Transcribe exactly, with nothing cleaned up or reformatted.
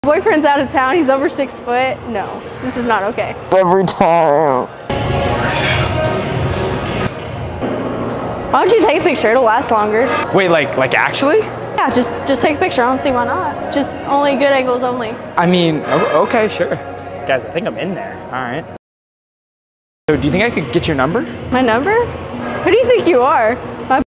Boyfriend's out of town, he's over six foot. No, this is not okay. Every time. Why don't you take a picture? It'll last longer. Wait, like, like actually? Yeah, just just take a picture. I don't see why not. Just only good angles only. I mean, okay, sure. Guys, I think I'm in there. All right. So do you think I could get your number? My number? Who do you think you are? My